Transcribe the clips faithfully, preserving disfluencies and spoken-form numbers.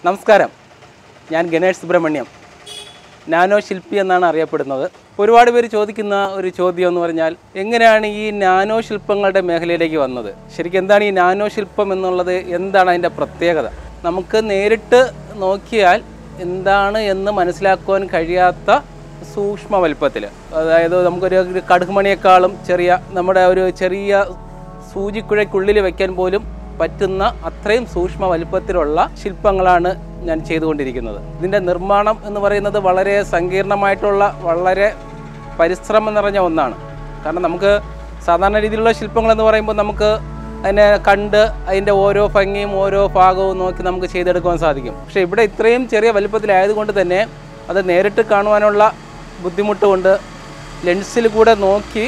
നമസ്കാരം, ഞാൻ ഗണേഷ് സുബ്രഹ്മണ്യം, നാനോ ശില്പി എന്നാണ് അറിയപ്പെടുന്നത്. ഒരുപാട് പേര് ചോദിക്കുന്ന ഒരു ചോദ്യം എന്ന് പറഞ്ഞാൽ, എങ്ങനെയാണ് ഈ നാനോ ശില്പങ്ങളുടെ മേഖലയിലേക്ക് വന്നത്? ശരിക്കും എന്താണ് ഈ നാനോ ശില്പം എന്നുള്ളത്? എന്താണ് അതിൻ്റെ പ്രത്യേകത? നമുക്ക് നേരിട്ട് നോക്കിയാൽ എന്താണ് എന്ന് മനസ്സിലാക്കുവാൻ കഴിയാത്ത സൂക്ഷ്മ വലുപ്പത്തിൽ, അതായത് നമുക്കൊരു കടുകുമണിയേക്കാളും ചെറിയ, നമ്മുടെ ഒരു ചെറിയ സൂചിക്കുഴയ്ക്കുള്ളിൽ വയ്ക്കാൻ പോലും പറ്റുന്ന അത്രയും സൂക്ഷ്മ വലുപ്പത്തിലുള്ള ശില്പങ്ങളാണ് ഞാൻ ചെയ്തുകൊണ്ടിരിക്കുന്നത്. ഇതിൻ്റെ നിർമ്മാണം എന്ന് പറയുന്നത് വളരെ സങ്കീർണമായിട്ടുള്ള, വളരെ പരിശ്രമം നിറഞ്ഞ ഒന്നാണ്. കാരണം നമുക്ക് സാധാരണ രീതിയിലുള്ള ശില്പങ്ങളെന്ന് പറയുമ്പോൾ നമുക്ക് അതിനെ കണ്ട് അതിൻ്റെ ഓരോ ഭംഗിയും ഓരോ ഭാഗവും നോക്കി നമുക്ക് ചെയ്തെടുക്കുവാൻ സാധിക്കും. പക്ഷേ ഇവിടെ ഇത്രയും ചെറിയ വലുപ്പത്തിലായതുകൊണ്ട് തന്നെ അത് നേരിട്ട് കാണുവാനുള്ള ബുദ്ധിമുട്ട് കൊണ്ട് ലെൻസിൽ കൂടെ നോക്കി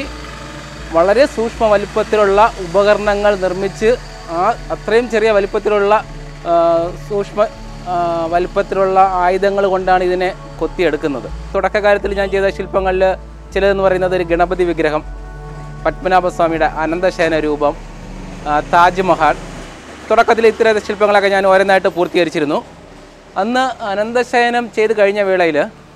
വളരെ സൂക്ഷ്മ വലുപ്പത്തിലുള്ള ഉപകരണങ്ങൾ നിർമ്മിച്ച് ആ അത്രയും ചെറിയ വലുപ്പത്തിലുള്ള സൂക്ഷ്മ വലുപ്പത്തിലുള്ള ആയുധങ്ങൾ കൊണ്ടാണ് ഇതിനെ കൊത്തിയെടുക്കുന്നത്. തുടക്കകാലത്തിൽ ഞാൻ ചെയ്ത ശില്പങ്ങളിൽ ചിലതെന്ന് പറയുന്നത് ഒരു ഗണപതി വിഗ്രഹം, പത്മനാഭസ്വാമിയുടെ അനന്തശയന രൂപം, താജ്മഹൽ. തുടക്കത്തിൽ ഇത്തരം ശില്പങ്ങളൊക്കെ ഞാൻ ഓരോന്നായിട്ട് പൂർത്തീകരിച്ചിരുന്നു. അന്ന് അനന്തശയനം ചെയ്ത് കഴിഞ്ഞ വേളയിൽ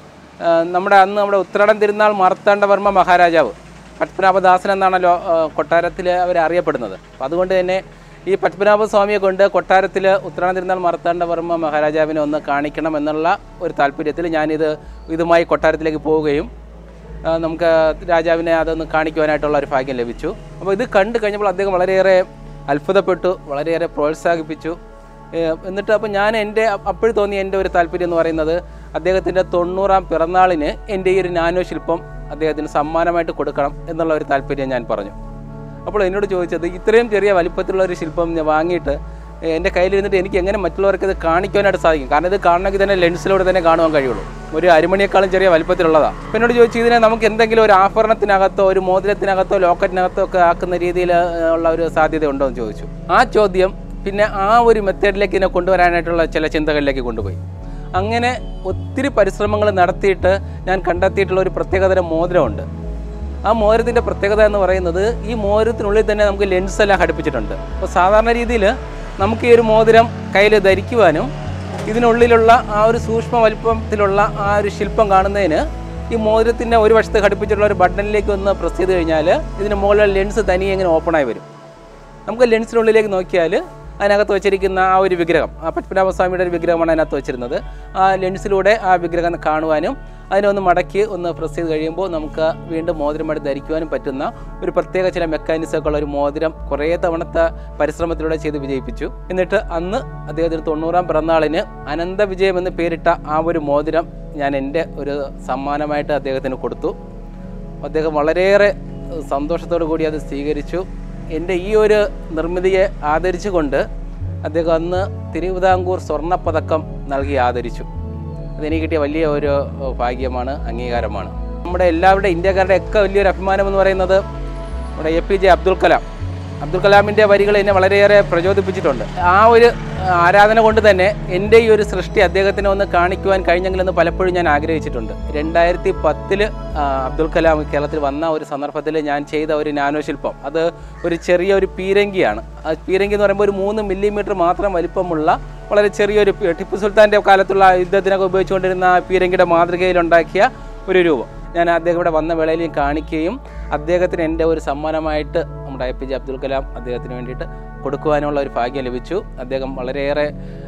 നമ്മുടെ അന്ന് നമ്മുടെ ഉത്രാടം തിരുനാൾ മാർത്താണ്ഡവർമ്മ മഹാരാജാവ്, പത്മനാഭദാസൻ എന്നാണല്ലോ കൊട്ടാരത്തിൽ അവർ അറിയപ്പെടുന്നത്. അപ്പം അതുകൊണ്ട് തന്നെ ഈ പത്മനാഭസ്വാമിയെ കൊണ്ട് കൊട്ടാരത്തിൽ ഉത്രാടം തിരുനാൾ മാർത്താണ്ഡവർമ്മ മഹാരാജാവിനെ ഒന്ന് കാണിക്കണം എന്നുള്ള ഒരു താല്പര്യത്തിൽ ഞാനിത് ഇതുമായി കൊട്ടാരത്തിലേക്ക് പോവുകയും നമുക്ക് രാജാവിനെ അതൊന്ന് കാണിക്കുവാനായിട്ടുള്ള ഒരു ഭാഗ്യം ലഭിച്ചു. അപ്പോൾ ഇത് കണ്ടു കഴിഞ്ഞപ്പോൾ അദ്ദേഹം വളരെയേറെ അത്ഭുതപ്പെട്ടു, വളരെയേറെ പ്രോത്സാഹിപ്പിച്ചു. എന്നിട്ട് അപ്പോൾ ഞാൻ എൻ്റെ അപ്പോഴും തോന്നി എൻ്റെ ഒരു താല്പര്യം എന്ന് പറയുന്നത്, അദ്ദേഹത്തിൻ്റെ തൊണ്ണൂറാം പിറന്നാളിന് എൻ്റെ ഈ ഒരു നാനോ ശില്പം അദ്ദേഹത്തിന് സമ്മാനമായിട്ട് കൊടുക്കണം എന്നുള്ള ഒരു താല്പര്യം ഞാൻ പറഞ്ഞു. അപ്പോൾ എന്നോട് ചോദിച്ചത്, ഇത്രയും ചെറിയ വലിപ്പത്തിലുള്ള ഒരു ശില്പം ഞാൻ വാങ്ങിയിട്ട് എൻ്റെ കയ്യിലിരുന്നിട്ട് എനിക്ക് എങ്ങനെ മറ്റുള്ളവർക്ക് ഇത് കാണിക്കാനായിട്ട് സാധിക്കും? കാരണം ഇത് കാണണമെങ്കിൽ തന്നെ ലെൻസിലൂടെ തന്നെ കാണുവാൻ കഴിയുള്ളൂ. ഒരു അരിമണിയേക്കാളും ചെറിയ വലിപ്പത്തിലുള്ളതാണ്. അപ്പോൾ എന്നോട് ചോദിച്ചു, ഇതിനെ നമുക്ക് എന്തെങ്കിലും ഒരു ആഭരണത്തിനകത്തോ ഒരു മോതിരത്തിനകത്തോ ലോക്കറ്റിനകത്തോ ഒക്കെ ആക്കുന്ന രീതിയിൽ ഉള്ള ഒരു സാധ്യത ഉണ്ടോ എന്ന് ചോദിച്ചു. ആ ചോദ്യം പിന്നെ ആ ഒരു മെത്തേഡിലേക്ക് ഇതിനെ കൊണ്ടുവരാനായിട്ടുള്ള ചില ചിന്തകളിലേക്ക് കൊണ്ടുപോയി. അങ്ങനെ ഒത്തിരി പരിശ്രമങ്ങൾ നടത്തിയിട്ട് ഞാൻ കണ്ടെത്തിയിട്ടുള്ള ഒരു പ്രത്യേകതരം മോതിരമുണ്ട്. ആ മോതിരത്തിൻ്റെ പ്രത്യേകത എന്ന് പറയുന്നത്, ഈ മോതിരത്തിനുള്ളിൽ തന്നെ നമുക്ക് ലെൻസെല്ലാം ഘടിപ്പിച്ചിട്ടുണ്ട്. അപ്പോൾ സാധാരണ രീതിയിൽ നമുക്ക് ഈ ഒരു മോതിരം കയ്യിൽ ധരിക്കുവാനും ഇതിനുള്ളിലുള്ള ആ ഒരു സൂക്ഷ്മ വലിപ്പത്തിലുള്ള ആ ഒരു ശില്പം കാണുന്നതിന് ഈ മോതിരത്തിൻ്റെ ഒരു വശത്ത് ഘടിപ്പിച്ചിട്ടുള്ള ഒരു ബട്ടണിലേക്ക് ഒന്ന് പ്രസ് ചെയ്ത് കഴിഞ്ഞാൽ ഇതിന് മുകളിൽ ലെൻസ് തനിയെ ഇങ്ങനെ ഓപ്പണായി വരും. നമുക്ക് ലെൻസിനുള്ളിലേക്ക് നോക്കിയാൽ അതിനകത്ത് വെച്ചിരിക്കുന്ന ആ ഒരു വിഗ്രഹം, ആ പത്മനാഭസ്വാമിയുടെ ഒരു വിഗ്രഹമാണ് അതിനകത്ത് വെച്ചിരുന്നത്. ആ ലെൻസിലൂടെ ആ വിഗ്രഹം കാണുവാനും അതിനൊന്ന് മടക്കി ഒന്ന് പ്രസ് ചെയ്ത് കഴിയുമ്പോൾ നമുക്ക് വീണ്ടും മോതിരമായിട്ട് ധരിക്കുവാനും പറ്റുന്ന ഒരു പ്രത്യേക ചില മെക്കാനിസമൊക്കെ ഉള്ള ഒരു മോതിരം കുറേ തവണത്തെ പരിശ്രമത്തിലൂടെ ചെയ്ത് വിജയിപ്പിച്ചു. എന്നിട്ട് അന്ന് അദ്ദേഹത്തിന് തൊണ്ണൂറാം പിറന്നാളിന് അനന്ത വിജയം എന്ന് പേരിട്ട ആ ഒരു മോതിരം ഞാൻ എൻ്റെ ഒരു സമ്മാനമായിട്ട് അദ്ദേഹത്തിന് കൊടുത്തു. അദ്ദേഹം വളരെയേറെ സന്തോഷത്തോടു കൂടി അത് സ്വീകരിച്ചു. എൻ്റെ ഈ ഒരു നിർമ്മിതിയെ ആദരിച്ചുകൊണ്ട് അദ്ദേഹം അന്ന് തിരുവിതാംകൂർ സ്വർണ്ണപ്പതക്കം നൽകി ആദരിച്ചു. അതെനിക്ക് കിട്ടിയ വലിയ ഒരു ഭാഗ്യമാണ്, അംഗീകാരമാണ്. നമ്മുടെ എല്ലാവരുടെ ഇന്ത്യക്കാരുടെ ഒക്കെ വലിയൊരു അഭിമാനം എന്ന് പറയുന്നത് നമ്മുടെ A P J Abdul Kalam. Abdul കലാമിൻ്റെ വരികൾ എന്നെ വളരെയേറെ പ്രചോദിപ്പിച്ചിട്ടുണ്ട്. ആ ഒരു ആരാധന കൊണ്ട് തന്നെ എൻ്റെ ഈ ഒരു സൃഷ്ടി അദ്ദേഹത്തിനെ ഒന്ന് കാണിക്കുവാൻ കഴിഞ്ഞെങ്കിലെന്ന് പലപ്പോഴും ഞാൻ ആഗ്രഹിച്ചിട്ടുണ്ട്. രണ്ടായിരത്തി പത്തില് അബ്ദുൽ കലാം കേരളത്തിൽ വന്ന ഒരു സന്ദർഭത്തിൽ ഞാൻ ചെയ്ത ഒരു നാനോ ശില്പം, അത് ഒരു ചെറിയ ഒരു പീരങ്കിയാണ്. ആ പീരങ്കി എന്ന് പറയുമ്പോൾ ഒരു മൂന്ന് മില്ലിമീറ്റർ മാത്രം വലിപ്പമുള്ള വളരെ ചെറിയൊരു, ടിപ്പു സുൽത്താൻ്റെ കാലത്തുള്ള യുദ്ധത്തിനൊക്കെ ഉപയോഗിച്ചുകൊണ്ടിരുന്ന ആ പീരങ്കിയുടെ മാതൃകയിലുണ്ടാക്കിയ ഒരു രൂപം ഞാൻ അദ്ദേഹം ഇവിടെ വന്ന വേളയിൽ കാണിക്കുകയും അദ്ദേഹത്തിന് എൻ്റെ ഒരു സമ്മാനമായിട്ട് നമ്മുടെ A P J Abdul Kalam അദ്ദേഹത്തിന് വേണ്ടിയിട്ട് കൊടുക്കുവാനുള്ള ഒരു ഭാഗ്യം ലഭിച്ചു. അദ്ദേഹം വളരെയേറെ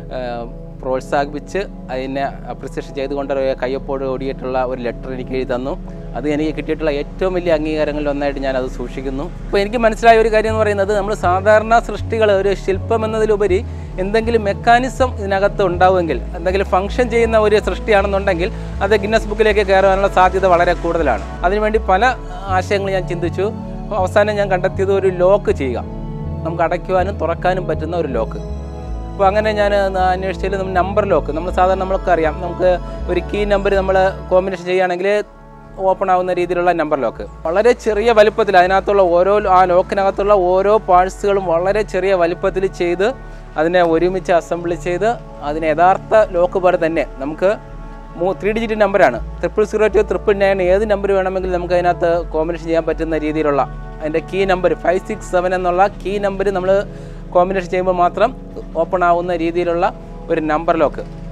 പ്രോത്സാഹിപ്പിച്ച് അതിനെ അപ്രിസിയേഷൻ ചെയ്തുകൊണ്ട് കയ്യൊപ്പോട് ഓടിയിട്ടുള്ള ഒരു ലെറ്റർ എനിക്ക് എഴുതി തന്നു. അത് എനിക്ക് കിട്ടിയിട്ടുള്ള ഏറ്റവും വലിയ അംഗീകാരങ്ങളിൽ ഒന്നായിട്ട് ഞാനത് സൂക്ഷിക്കുന്നു. അപ്പോൾ എനിക്ക് മനസ്സിലായ ഒരു കാര്യം എന്ന് പറയുന്നത്, നമ്മൾ സാധാരണ സൃഷ്ടികൾ, ഒരു ശില്പം എന്നതിലുപരി എന്തെങ്കിലും മെക്കാനിസം ഇതിനകത്ത് ഉണ്ടാവുമെങ്കിൽ, എന്തെങ്കിലും ഫംഗ്ഷൻ ചെയ്യുന്ന ഒരു സൃഷ്ടിയാണെന്നുണ്ടെങ്കിൽ അത് ഗിന്നസ് ബുക്കിലേക്ക് കയറാനുള്ള സാധ്യത വളരെ കൂടുതലാണ്. അതിനുവേണ്ടി പല ആശയങ്ങൾ ഞാൻ ചിന്തിച്ചു. അവസാനം ഞാൻ കണ്ടെത്തിയത് ഒരു ലോക്ക് ചെയ്യുക, നമുക്ക് അടയ്ക്കുവാനും തുറക്കാനും പറ്റുന്ന ഒരു ലോക്ക്. അപ്പോൾ അങ്ങനെ ഞാൻ അന്വേഷിച്ചതിൽ നമ്മൾ നമ്പർ ലോക്ക്, നമ്മൾ സാധാരണ നമ്മൾക്ക് അറിയാം, നമുക്ക് ഒരു കീ നമ്പർ നമ്മൾ കോമ്പിനേഷൻ ചെയ്യുകയാണെങ്കിൽ ഓപ്പൺ ആവുന്ന രീതിയിലുള്ള നമ്പർ ലോക്ക്, വളരെ ചെറിയ വലുപ്പത്തിൽ അതിനകത്തുള്ള ഓരോ ആ ലോക്കിനകത്തുള്ള ഓരോ പാർട്സുകളും വളരെ ചെറിയ വലുപ്പത്തിൽ ചെയ്ത് അതിനെ ഒരുമിച്ച് അസംബിൾ ചെയ്ത് അതിനെ യഥാർത്ഥ ലോക്ക് പോലെ തന്നെ നമുക്ക് മൂ ത്രീ ഡിജിറ്റ് നമ്പറാണ്, triple zero two triple nine ഏത് നമ്പർ വേണമെങ്കിലും നമുക്ക് അതിനകത്ത് കോമ്പിനേഷൻ ചെയ്യാൻ പറ്റുന്ന രീതിയിലുള്ള അതിൻ്റെ key number five six seven എന്നുള്ള കീ നമ്പർ നമ്മൾ കോമ്പിനേഷൻ ചെയ്യുമ്പോൾ മാത്രം ഓപ്പൺ ആവുന്ന രീതിയിലുള്ള ഒരു നമ്പർ ലോക്ക്.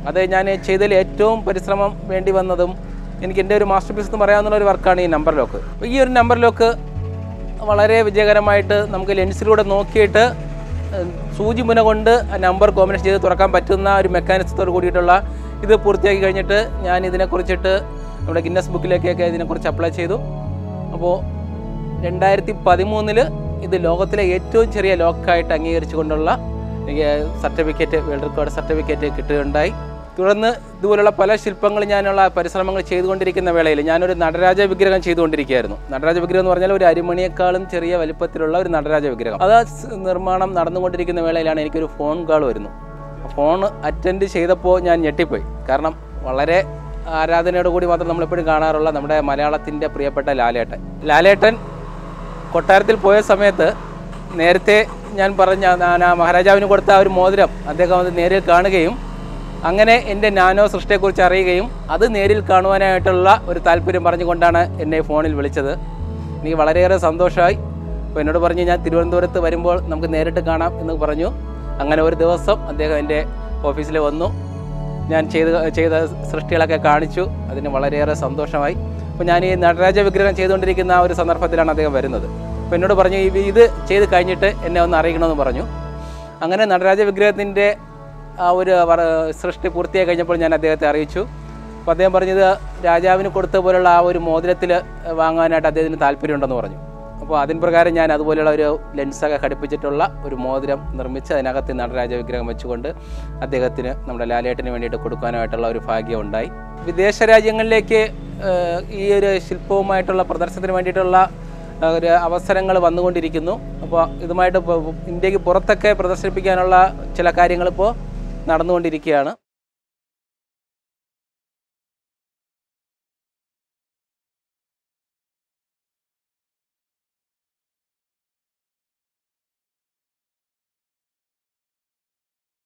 അത് ഞാൻ ചെയ്തതിൽ ഏറ്റവും പരിശ്രമം വേണ്ടി വന്നതും എനിക്ക് എൻ്റെ ഒരു മാസ്റ്റർ പീസ് എന്ന് പറയാവുന്ന ഒരു വർക്കാണ് ഈ നമ്പർ ലോക്ക്. അപ്പോൾ ഈ ഒരു നമ്പർ ലോക്ക് വളരെ വിജയകരമായിട്ട് നമുക്ക് ലെൻസിലൂടെ നോക്കിയിട്ട് സൂചി മുന കൊണ്ട് നമ്പർ കോമ്പിനേഷൻ ചെയ്ത് തുറക്കാൻ പറ്റുന്ന ഒരു മെക്കാനിസത്തോട് കൂടിയിട്ടുള്ള ഇത് പൂർത്തിയാക്കി കഴിഞ്ഞിട്ട് ഞാൻ ഇതിനെക്കുറിച്ചിട്ട് നമ്മുടെ ഗിന്നസ് ബുക്കിലേക്കൊക്കെ ഇതിനെക്കുറിച്ച് അപ്ലൈ ചെയ്തു. അപ്പോൾ രണ്ടായിരത്തി പതിമൂന്നിൽ ഇത് ലോകത്തിലെ ഏറ്റവും ചെറിയ ലോക്കായിട്ട് അംഗീകരിച്ചുകൊണ്ടുള്ള എനിക്ക് സർട്ടിഫിക്കറ്റ്, വേൾഡ് റെക്കോർഡ് സർട്ടിഫിക്കറ്റ് കിട്ടുകയുണ്ടായി. തുടർന്ന് ഇതുപോലുള്ള പല ശില്പങ്ങൾ ഞാനുള്ള പരിശ്രമങ്ങൾ ചെയ്തുകൊണ്ടിരിക്കുന്ന വേളയിൽ ഞാനൊരു നടരാജ വിഗ്രഹം ചെയ്തുകൊണ്ടിരിക്കുകയായിരുന്നു. നടരാജ വിഗ്രഹം എന്ന് പറഞ്ഞാൽ ഒരു അരിമണിയേക്കാളും ചെറിയ വലിപ്പത്തിലുള്ള ഒരു നടരാജ വിഗ്രഹം. അത് നിർമ്മാണം നടന്നുകൊണ്ടിരിക്കുന്ന വേളയിലാണ് എനിക്കൊരു ഫോൺ കോൾ വരുന്നു. ഫോൺ അറ്റൻഡ് ചെയ്തപ്പോൾ ഞാൻ ഞെട്ടിപ്പോയി. കാരണം വളരെ ആരാധനയോട് കൂടി മാത്രം നമ്മളെപ്പോഴും കാണാറുള്ള നമ്മുടെ മലയാളത്തിൻ്റെ പ്രിയപ്പെട്ട ലാലേട്ടൻ ലാലേട്ടൻ കൊട്ടാരത്തിൽ പോയ സമയത്ത് നേരത്തെ ഞാൻ പറഞ്ഞ മഹാരാജാവിന് കൊടുത്ത ആ ഒരു മോതിരം അദ്ദേഹം അത് നേരിൽ കാണുകയും അങ്ങനെ എൻ്റെ നാനോ സൃഷ്ടിയെക്കുറിച്ച് അറിയുകയും അത് നേരിൽ കാണുവാനായിട്ടുള്ള ഒരു താല്പര്യം പറഞ്ഞുകൊണ്ടാണ് എന്നെ ഫോണിൽ വിളിച്ചത്. എനിക്ക് വളരെയേറെ സന്തോഷമായി. അപ്പോൾ എന്നോട് പറഞ്ഞു ഞാൻ തിരുവനന്തപുരത്ത് വരുമ്പോൾ നമുക്ക് നേരിട്ട് കാണാം എന്ന് പറഞ്ഞു. അങ്ങനെ ഒരു ദിവസം അദ്ദേഹം എൻ്റെ ഓഫീസിൽ വന്നു. ഞാൻ ചെയ്ത് ചെയ്ത സൃഷ്ടികളൊക്കെ കാണിച്ചു. അതിന് വളരെയേറെ സന്തോഷമായി. അപ്പോൾ ഞാൻ ഈ നടരാജ വിഗ്രഹം ചെയ്തുകൊണ്ടിരിക്കുന്ന ആ ഒരു സന്ദർഭത്തിലാണ് അദ്ദേഹം വരുന്നത്. അപ്പോൾ എന്നോട് പറഞ്ഞു ഇത് ചെയ്ത് കഴിഞ്ഞിട്ട് എന്നെ ഒന്ന് അറിയിക്കണമെന്ന് പറഞ്ഞു. അങ്ങനെ നടരാജ വിഗ്രഹത്തിൻ്റെ ആ ഒരു സൃഷ്ടി പൂർത്തിയായി കഴിഞ്ഞപ്പോൾ ഞാൻ അദ്ദേഹത്തെ അറിയിച്ചു. അപ്പോൾ അദ്ദേഹം പറഞ്ഞത് രാജാവിന് കൊടുത്ത പോലുള്ള ആ ഒരു മോതിരത്തിൽ വാങ്ങാനായിട്ട് അദ്ദേഹത്തിന് താല്പര്യമുണ്ടെന്ന് പറഞ്ഞു. അപ്പോൾ അതിന് പ്രകാരം ഞാൻ അതുപോലെയുള്ള ഒരു ലെൻസൊക്കെ ഘടിപ്പിച്ചിട്ടുള്ള ഒരു മോതിരം നിർമ്മിച്ച് അതിനകത്ത് നടരാജ വിഗ്രഹം വെച്ചുകൊണ്ട് അദ്ദേഹത്തിന് നമ്മുടെ ലാലേട്ടന് വേണ്ടിയിട്ട് കൊടുക്കാനായിട്ടുള്ള ഒരു ഭാഗ്യം ഉണ്ടായി. വിദേശ രാജ്യങ്ങളിലേക്ക് ഈ ഒരു ശില്പവുമായിട്ടുള്ള പ്രദർശനത്തിന് വേണ്ടിയിട്ടുള്ള ഒരു അവസരങ്ങൾ വന്നുകൊണ്ടിരിക്കുന്നു. അപ്പോൾ ഇതുമായിട്ട് ഇന്ത്യക്ക് പുറത്തൊക്കെ പ്രദർശിപ്പിക്കാനുള്ള ചില കാര്യങ്ങളിപ്പോൾ നടന്നുകൊണ്ടിരിക്കുകയാണ്.